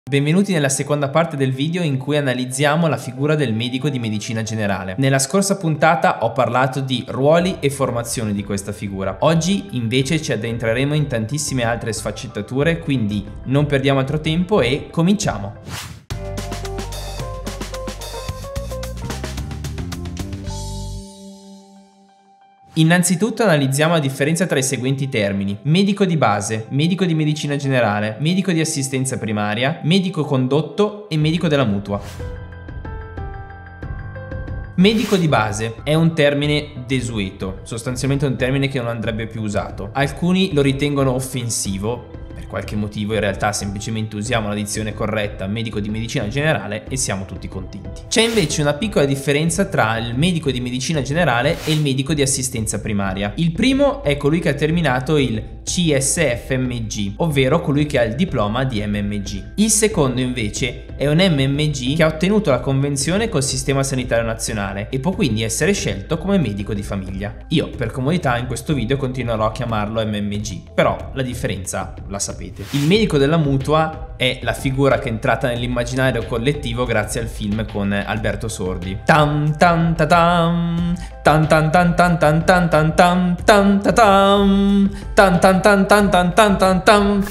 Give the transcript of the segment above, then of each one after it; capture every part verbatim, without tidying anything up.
Benvenuti nella seconda parte del video in cui analizziamo la figura del medico di medicina generale. Nella scorsa puntata ho parlato di ruoli e formazioni di questa figura. Oggi invece ci addentreremo in tantissime altre sfaccettature, quindi non perdiamo altro tempo e cominciamo! Innanzitutto analizziamo la differenza tra i seguenti termini: medico di base, medico di medicina generale, medico di assistenza primaria, medico condotto e medico della mutua. Medico di base è un termine desueto, sostanzialmente un termine che non andrebbe più usato. Alcuni lo ritengono offensivo. Per qualche motivo in realtà semplicemente usiamo la dizione corretta medico di medicina generale e siamo tutti contenti. C'è invece una piccola differenza tra il medico di medicina generale e il medico di assistenza primaria. Il primo è colui che ha terminato il C S F M G, ovvero colui che ha il diploma di M M G. Il secondo invece è un M M G che ha ottenuto la convenzione col Sistema Sanitario Nazionale e può quindi essere scelto come medico di famiglia. Io per comodità in questo video continuerò a chiamarlo M M G, però la differenza la sapete. Il medico della mutua è la figura che è entrata nell'immaginario collettivo grazie al film con Alberto Sordi. Tam tam ta tam tam tam tam tam tam tam tam tam tam ta tam tam tam tam tam tam tam tam tam.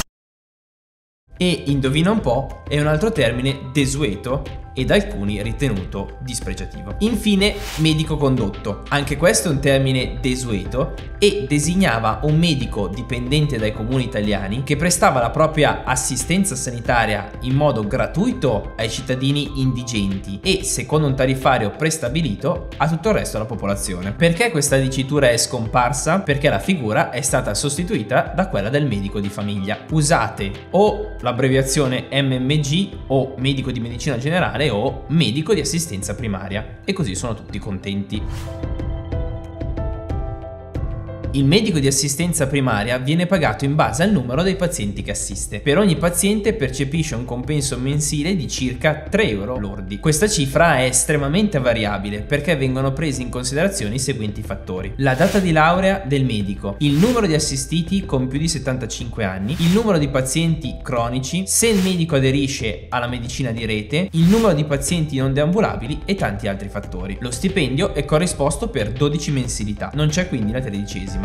E indovina un po', è un altro termine desueto e da alcuni ritenuto dispregiativo. Infine, medico condotto. Anche questo è un termine desueto e designava un medico dipendente dai comuni italiani che prestava la propria assistenza sanitaria in modo gratuito ai cittadini indigenti e, secondo un tariffario prestabilito, a tutto il resto della popolazione. Perché questa dicitura è scomparsa? Perché la figura è stata sostituita da quella del medico di famiglia. Usate o l'abbreviazione M M G o medico di medicina generale o medico di assistenza primaria e così sono tutti contenti. Il medico di assistenza primaria viene pagato in base al numero dei pazienti che assiste. Per ogni paziente percepisce un compenso mensile di circa tre euro lordi. Questa cifra è estremamente variabile perché vengono presi in considerazione i seguenti fattori: la data di laurea del medico, il numero di assistiti con più di settantacinque anni, il numero di pazienti cronici, se il medico aderisce alla medicina di rete, il numero di pazienti non deambulabili e tanti altri fattori. Lo stipendio è corrisposto per dodici mensilità, non c'è quindi la tredicesima.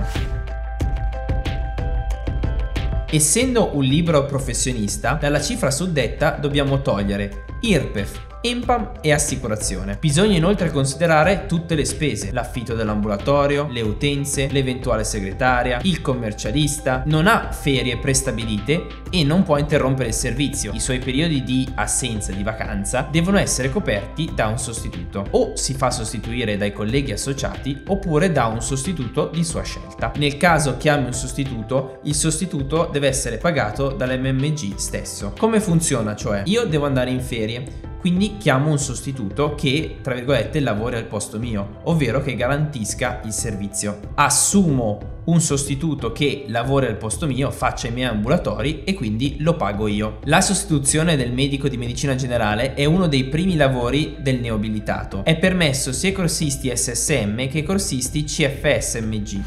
Essendo un libero professionista, dalla cifra suddetta dobbiamo togliere I R P E F, I N P A M e assicurazione. Bisogna inoltre considerare tutte le spese: l'affitto dell'ambulatorio, le utenze, l'eventuale segretaria, il commercialista, non ha ferie prestabilite e non può interrompere il servizio. I suoi periodi di assenza, di vacanza, devono essere coperti da un sostituto. O si fa sostituire dai colleghi associati oppure da un sostituto di sua scelta. Nel caso chiami un sostituto, il sostituto deve essere pagato dall'M M G stesso. Come funziona cioè? Io devo andare in ferie, quindi chiamo un sostituto che, tra virgolette, lavori al posto mio, ovvero che garantisca il servizio. Assumo un sostituto che lavori al posto mio, faccia i miei ambulatori e quindi lo pago io. La sostituzione del medico di medicina generale è uno dei primi lavori del neoabilitato. È permesso sia ai corsisti S S M che ai corsisti C F S M G.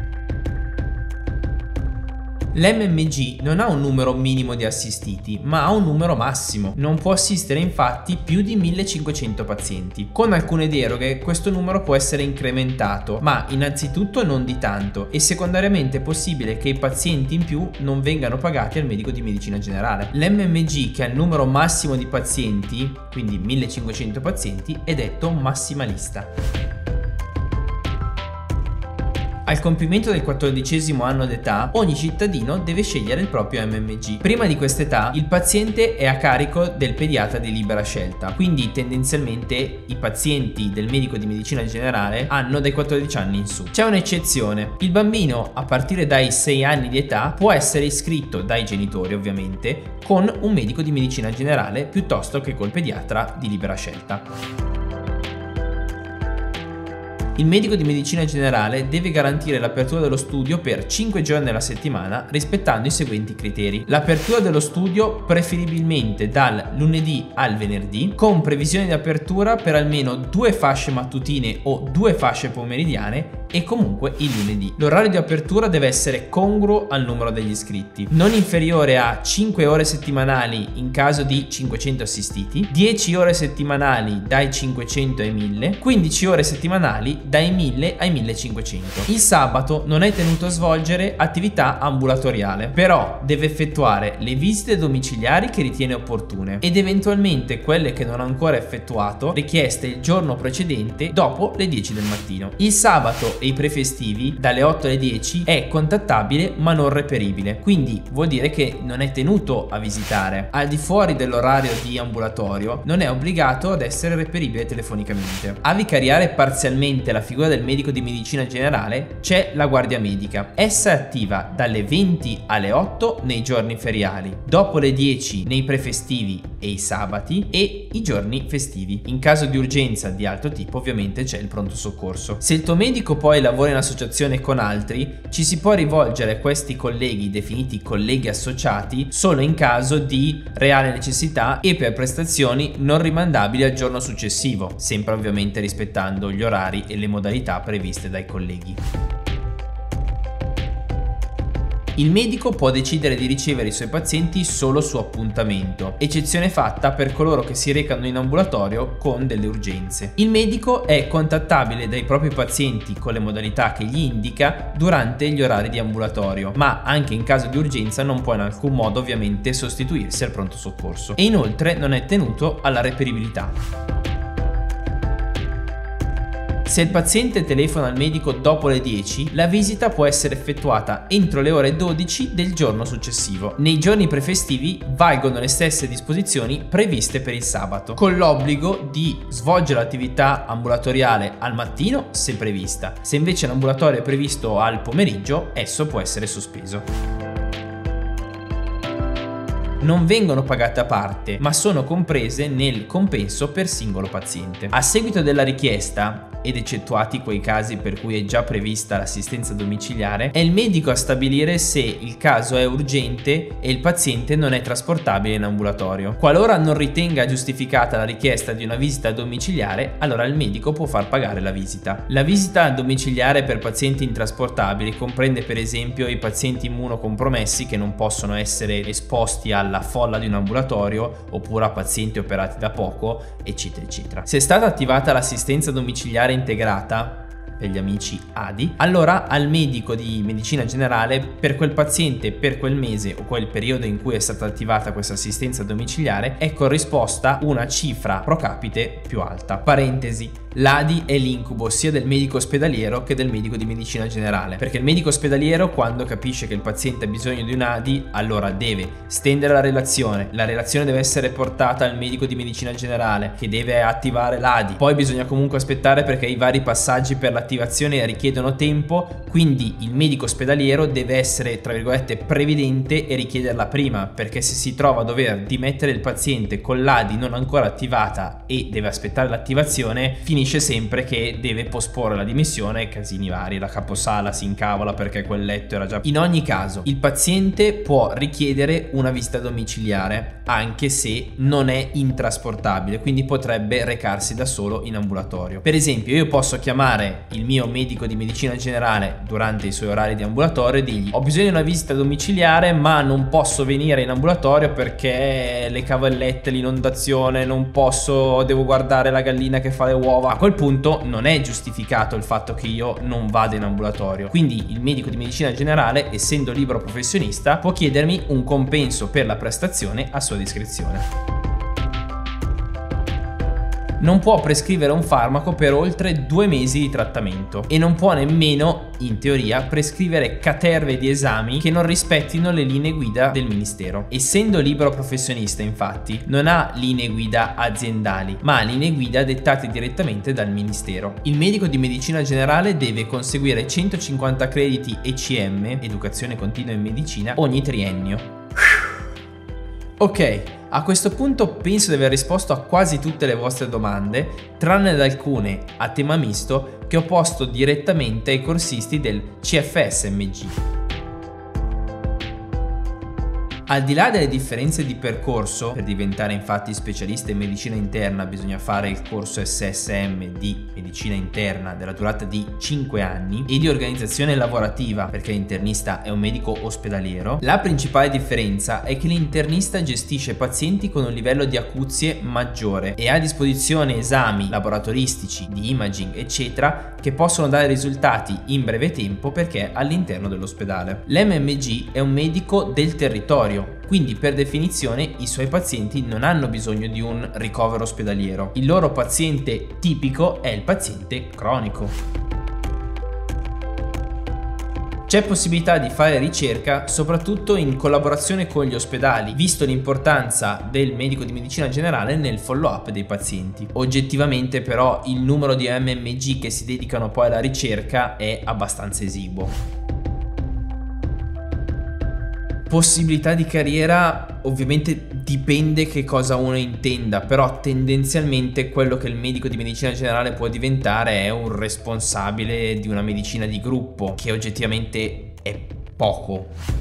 L'M M G non ha un numero minimo di assistiti, ma ha un numero massimo. Non può assistere infatti più di millecinquecento pazienti. Con alcune deroghe questo numero può essere incrementato, ma innanzitutto non di tanto e secondariamente è possibile che i pazienti in più non vengano pagati al medico di medicina generale. L'M M G che ha il numero massimo di pazienti, quindi millecinquecento pazienti, è detto massimalista. Al compimento del quattordicesimo anno d'età, ogni cittadino deve scegliere il proprio M M G. Prima di quest'età, il paziente è a carico del pediatra di libera scelta, quindi tendenzialmente i pazienti del medico di medicina generale hanno dai quattordici anni in su. C'è un'eccezione: il bambino a partire dai sei anni di età può essere iscritto dai genitori ovviamente con un medico di medicina generale piuttosto che col pediatra di libera scelta. Il medico di medicina generale deve garantire l'apertura dello studio per cinque giorni alla settimana rispettando i seguenti criteri. L'apertura dello studio preferibilmente dal lunedì al venerdì, con previsione di apertura per almeno due fasce mattutine o due fasce pomeridiane e comunque il lunedì. L'orario di apertura deve essere congruo al numero degli iscritti, non inferiore a cinque ore settimanali in caso di cinquecento assistiti, dieci ore settimanali dai cinquecento ai mille, quindici ore settimanali dai mille ai millecinquecento. Il sabato non è tenuto a svolgere attività ambulatoriale, però deve effettuare le visite domiciliari che ritiene opportune ed eventualmente quelle che non ha ancora effettuato richieste il giorno precedente dopo le dieci del mattino. Il sabato e i prefestivi dalle otto alle dieci è contattabile ma non reperibile, quindi vuol dire che non è tenuto a visitare. Al di fuori dell'orario di ambulatorio non è obbligato ad essere reperibile telefonicamente. A vicariare parzialmente la figura del medico di medicina generale c'è la guardia medica. Essa è attiva dalle venti alle otto nei giorni feriali, dopo le dieci nei prefestivi e i sabati e i giorni festivi. In caso di urgenza di altro tipo ovviamente c'è il pronto soccorso. Se il tuo medico poi lavora in associazione con altri, ci si può rivolgere a questi colleghi definiti colleghi associati solo in caso di reale necessità e per prestazioni non rimandabili al giorno successivo, sempre ovviamente rispettando gli orari e le modalità previste dai colleghi. Il medico può decidere di ricevere i suoi pazienti solo su appuntamento, eccezione fatta per coloro che si recano in ambulatorio con delle urgenze. Il medico è contattabile dai propri pazienti con le modalità che gli indica durante gli orari di ambulatorio, ma anche in caso di urgenza non può in alcun modo ovviamente sostituirsi al pronto soccorso e inoltre non è tenuto alla reperibilità. Se il paziente telefona al medico dopo le dieci, la visita può essere effettuata entro le ore dodici del giorno successivo. Nei giorni prefestivi valgono le stesse disposizioni previste per il sabato, con l'obbligo di svolgere l'attività ambulatoriale al mattino se prevista. Se invece l'ambulatorio è previsto al pomeriggio, esso può essere sospeso. Non vengono pagate a parte, ma sono comprese nel compenso per singolo paziente. A seguito della richiesta, ed eccettuati quei casi per cui è già prevista l'assistenza domiciliare, è il medico a stabilire se il caso è urgente e il paziente non è trasportabile in ambulatorio. Qualora non ritenga giustificata la richiesta di una visita domiciliare, allora il medico può far pagare la visita. La visita domiciliare per pazienti intrasportabili comprende per esempio i pazienti immunocompromessi che non possono essere esposti alla folla di un ambulatorio oppure a pazienti operati da poco, eccetera eccetera. Se è stata attivata l'assistenza domiciliare integrata per gli amici A D I, allora al medico di medicina generale per quel paziente, per quel mese o quel periodo in cui è stata attivata questa assistenza domiciliare è corrisposta una cifra pro capite più alta. Parentesi: l'A D I è l'incubo sia del medico ospedaliero che del medico di medicina generale, perché il medico ospedaliero, quando capisce che il paziente ha bisogno di un A D I, allora deve stendere la relazione, la relazione deve essere portata al medico di medicina generale che deve attivare l'A D I, poi bisogna comunque aspettare perché i vari passaggi per l'attivazione richiedono tempo, quindi il medico ospedaliero deve essere tra virgolette previdente e richiederla prima, perché se si trova a dover dimettere il paziente con l'A D I non ancora attivata e deve aspettare l'attivazione, finisce sempre che deve posporre la dimissione, casini vari, la caposala si incavola perché quel letto era già... In ogni caso il paziente può richiedere una visita domiciliare anche se non è intrasportabile, quindi potrebbe recarsi da solo in ambulatorio. Per esempio io posso chiamare il mio medico di medicina generale durante i suoi orari di ambulatorio e dirgli: ho bisogno di una visita domiciliare ma non posso venire in ambulatorio perché le cavallette, l'inondazione, non posso, devo guardare la gallina che fa le uova. A quel punto non è giustificato il fatto che io non vada in ambulatorio, quindi il medico di medicina generale, essendo libero professionista, può chiedermi un compenso per la prestazione a sua discrezione. Non può prescrivere un farmaco per oltre due mesi di trattamento e non può nemmeno, in teoria, prescrivere caterve di esami che non rispettino le linee guida del Ministero. Essendo libero professionista, infatti, non ha linee guida aziendali, ma linee guida dettate direttamente dal Ministero. Il medico di medicina generale deve conseguire centocinquanta crediti E C M, Educazione Continua in Medicina, ogni triennio. Ok, A questo punto penso di aver risposto a quasi tutte le vostre domande, tranne ad alcune a tema misto che ho posto direttamente ai corsisti del C F S M G. Al di là delle differenze di percorso, per diventare infatti specialista in medicina interna bisogna fare il corso S S M di medicina interna della durata di cinque anni e di organizzazione lavorativa, perché l'internista è un medico ospedaliero, la principale differenza è che l'internista gestisce pazienti con un livello di acuzie maggiore e ha a disposizione esami laboratoristici, di imaging eccetera che possono dare risultati in breve tempo perché è all'interno dell'ospedale. L'M M G è un medico del territorio, quindi per definizione i suoi pazienti non hanno bisogno di un ricovero ospedaliero. Il loro paziente tipico è il paziente cronico. C'è possibilità di fare ricerca soprattutto in collaborazione con gli ospedali, visto l'importanza del medico di medicina generale nel follow-up dei pazienti. Oggettivamente però il numero di M M G che si dedicano poi alla ricerca è abbastanza esiguo. Possibilità di carriera ovviamente dipende che cosa uno intenda, però tendenzialmente quello che il medico di medicina generale può diventare è un responsabile di una medicina di gruppo, che oggettivamente è poco.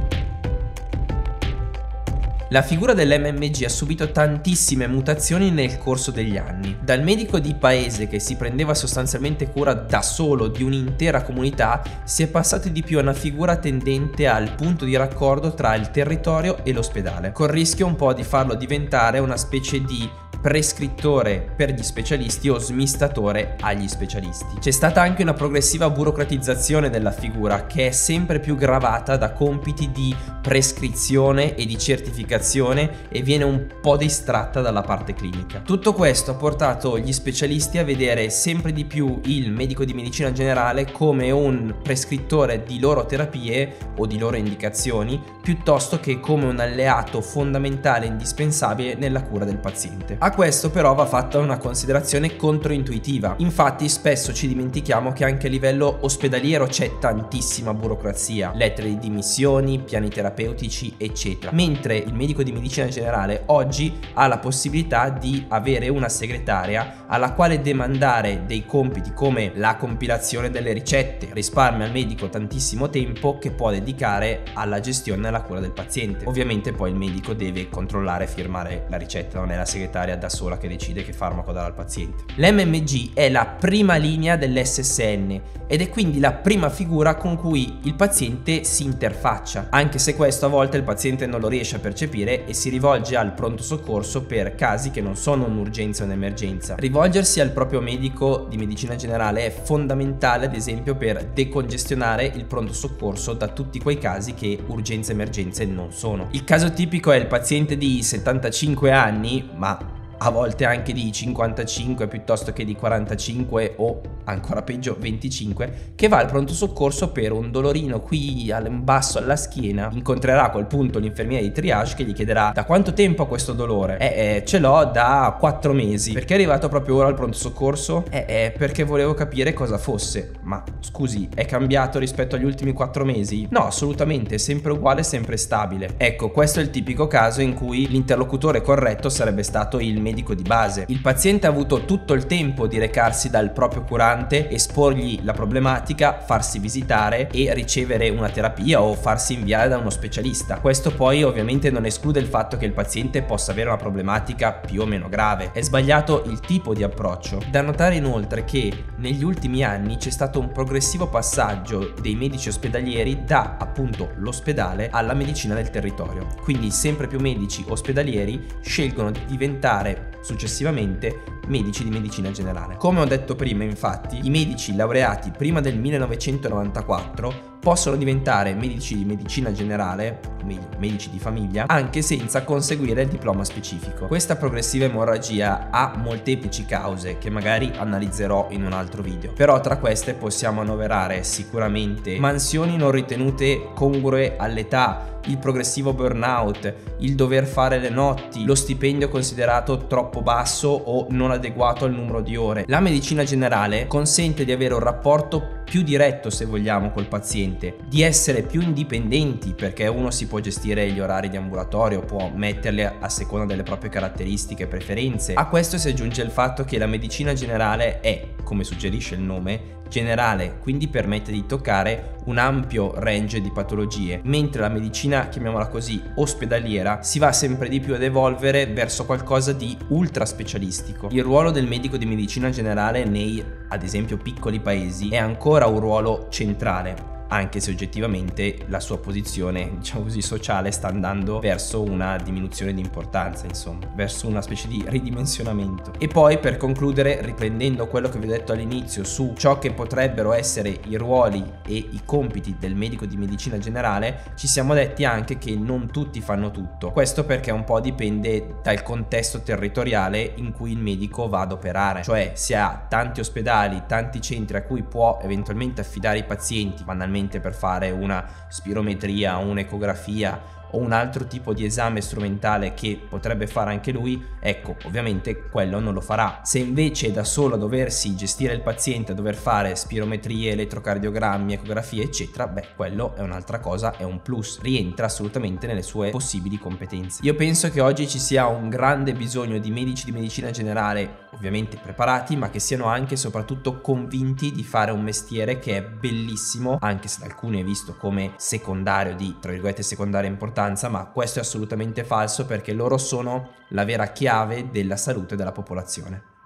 La figura dell'M M G ha subito tantissime mutazioni nel corso degli anni. Dal medico di paese che si prendeva sostanzialmente cura da solo di un'intera comunità, si è passati di più a una figura tendente al punto di raccordo tra il territorio e l'ospedale, col rischio un po' di farlo diventare una specie di prescrittore per gli specialisti o smistatore agli specialisti. C'è stata anche una progressiva burocratizzazione della figura che è sempre più gravata da compiti di prescrizione e di certificazione e viene un po' distratta dalla parte clinica. Tutto questo ha portato gli specialisti a vedere sempre di più il medico di medicina generale come un prescrittore di loro terapie o di loro indicazioni piuttosto che come un alleato fondamentale e indispensabile nella cura del paziente. A questo però va fatta una considerazione controintuitiva. Infatti spesso ci dimentichiamo che anche a livello ospedaliero c'è tantissima burocrazia, lettere di dimissioni, piani terapeutici eccetera, mentre il medico di medicina generale oggi ha la possibilità di avere una segretaria alla quale demandare dei compiti come la compilazione delle ricette, risparmia al medico tantissimo tempo che può dedicare alla gestione e alla cura del paziente. Ovviamente poi il medico deve controllare e firmare la ricetta, non è la segretaria da sola che decide che farmaco dare al paziente. L'M M G è la prima linea dell'S S N ed è quindi la prima figura con cui il paziente si interfaccia, anche se questo a volte il paziente non lo riesce a percepire e si rivolge al pronto soccorso per casi che non sono un'urgenza o un'emergenza. Rivolgersi al proprio medico di medicina generale è fondamentale, ad esempio, per decongestionare il pronto soccorso da tutti quei casi che urgenze e emergenze non sono. Il caso tipico è il paziente di settantacinque anni, ma a volte anche di cinquantacinque piuttosto che di quarantacinque o ancora peggio venticinque, che va al pronto soccorso per un dolorino qui in basso alla schiena. Incontrerà a quel punto l'infermiera di triage che gli chiederà: da quanto tempo ha questo dolore? Eh, eh ce l'ho da quattro mesi. Perché è arrivato proprio ora al pronto soccorso? Eh, eh perché volevo capire cosa fosse. Ma scusi, è cambiato rispetto agli ultimi quattro mesi? No, assolutamente, è sempre uguale, sempre stabile. Ecco, questo è il tipico caso in cui l'interlocutore corretto sarebbe stato il medico di base. Il paziente ha avuto tutto il tempo di recarsi dal proprio curante, esporgli la problematica, farsi visitare e ricevere una terapia o farsi inviare da uno specialista. Questo poi ovviamente non esclude il fatto che il paziente possa avere una problematica più o meno grave. È sbagliato il tipo di approccio. Da notare inoltre che negli ultimi anni c'è stato un progressivo passaggio dei medici ospedalieri da appunto l'ospedale alla medicina del territorio. Quindi sempre più medici ospedalieri scelgono di diventare successivamente medici di medicina generale. Come ho detto prima, infatti, i medici laureati prima del millenovecentonovantaquattro possono diventare medici di medicina generale, meglio, medici di famiglia, anche senza conseguire il diploma specifico. Questa progressiva emorragia ha molteplici cause che magari analizzerò in un altro video, però tra queste possiamo annoverare sicuramente mansioni non ritenute congrue all'età, il progressivo burnout, il dover fare le notti, lo stipendio considerato troppo basso o non adeguato al numero di ore. La medicina generale consente di avere un rapporto più diretto se vogliamo col paziente, di essere più indipendenti, perché uno si può gestire gli orari di ambulatorio, può metterli a seconda delle proprie caratteristiche e preferenze. A questo si aggiunge il fatto che la medicina generale è, come suggerisce il nome, generale, quindi permette di toccare un ampio range di patologie, mentre la medicina, chiamiamola così, ospedaliera, si va sempre di più ad evolvere verso qualcosa di ultra specialistico. Il ruolo del medico di medicina generale nei, ad esempio, piccoli paesi è ancora un ruolo centrale, anche se oggettivamente la sua posizione, diciamo così, sociale sta andando verso una diminuzione di importanza, insomma, verso una specie di ridimensionamento. E poi, per concludere, riprendendo quello che vi ho detto all'inizio su ciò che potrebbero essere i ruoli e i compiti del medico di medicina generale, ci siamo detti anche che non tutti fanno tutto. Questo perché un po' dipende dal contesto territoriale in cui il medico va ad operare, cioè se ha tanti ospedali, tanti centri a cui può eventualmente affidare i pazienti, banalmente per fare una spirometria, un'ecografia o un altro tipo di esame strumentale che potrebbe fare anche lui, ecco, ovviamente quello non lo farà. Se invece è da solo a doversi gestire il paziente, a dover fare spirometrie, elettrocardiogrammi, ecografie eccetera, beh, quello è un'altra cosa, è un plus, rientra assolutamente nelle sue possibili competenze. Io penso che oggi ci sia un grande bisogno di medici di medicina generale, ovviamente preparati, ma che siano anche e soprattutto convinti di fare un mestiere che è bellissimo, anche se da alcuni è visto come secondario, di tra virgolette secondaria importanza, ma questo è assolutamente falso, perché loro sono la vera chiave della salute della popolazione.